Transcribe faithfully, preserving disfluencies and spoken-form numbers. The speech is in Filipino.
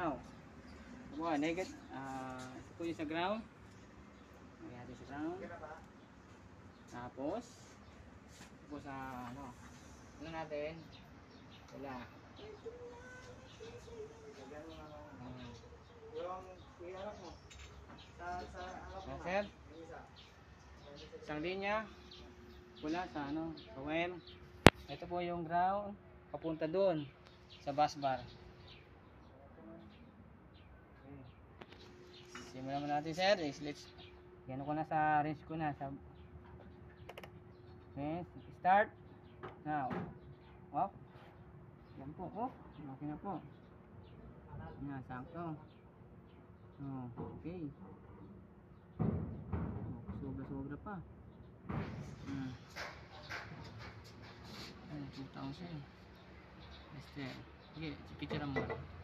Now, buka, negative. Ah, ito po yung sa ground. Lagyan natin sa ground. Tapos, ito po sa ano. Ano natin? Wala. Yung iharap mo. Sa sa harap mo. Sir, isang linya. Pula sa ano, sa wire. Ito po yung ground. Papunta doon sa bus bar. Simulan mo natin sir. Let's, yan ko na sa range ko na. Sa, okay, start. Now. Off. Yan po. Off. Okay na po. Yan, sakto. Oh, okay. Oh, sobra-sobra pa. Hmm. two thousand. Este, sige, picture mo.